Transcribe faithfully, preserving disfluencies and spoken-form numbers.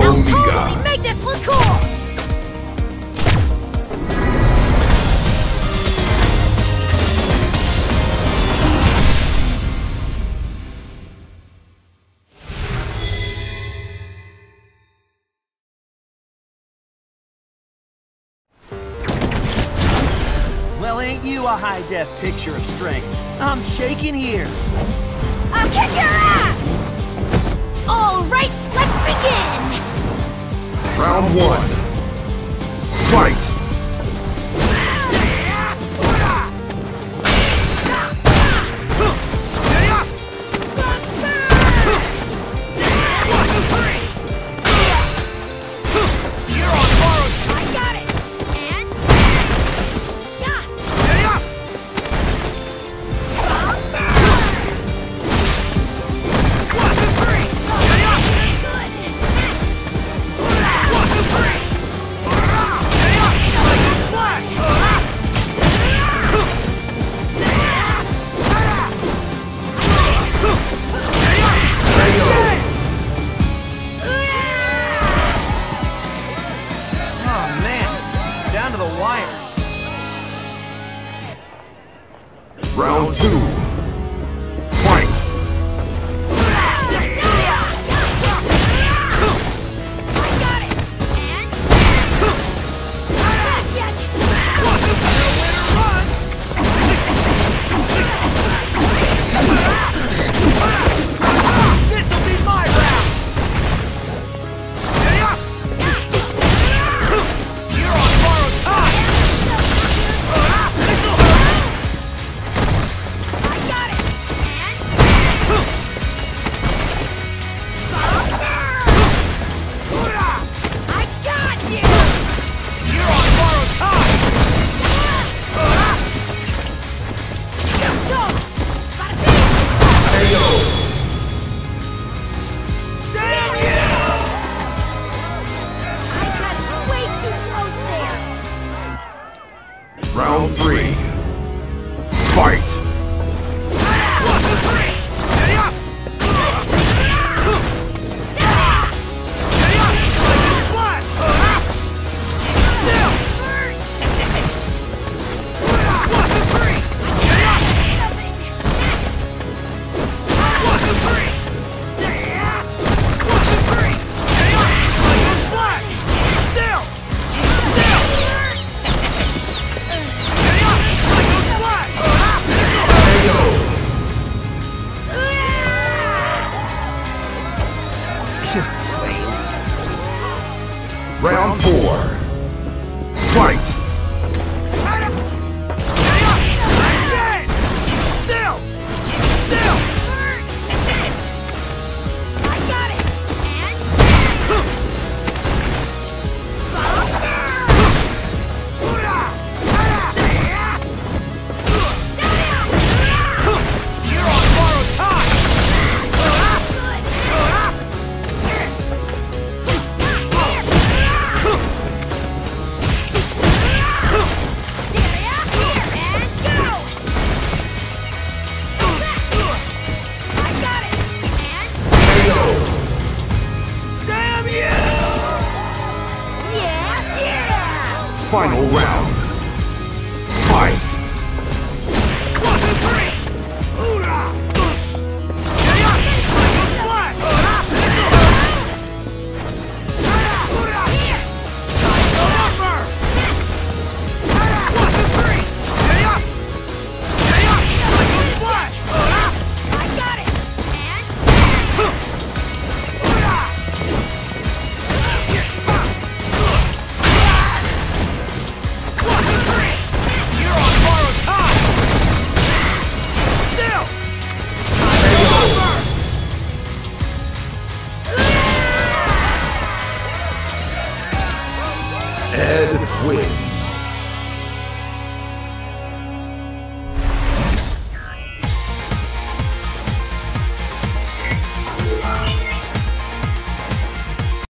I'll Omega. totally make this look cool! Well, ain't you a high-def picture of strength? I'm shaking here. I'll kick your ass! All right, let's begin! Round one. Fight! Round two. Fight! Round three. Fight! Round four. Fight! Still! Still! I got it! And... You're on borrowed time! Final round. Fight!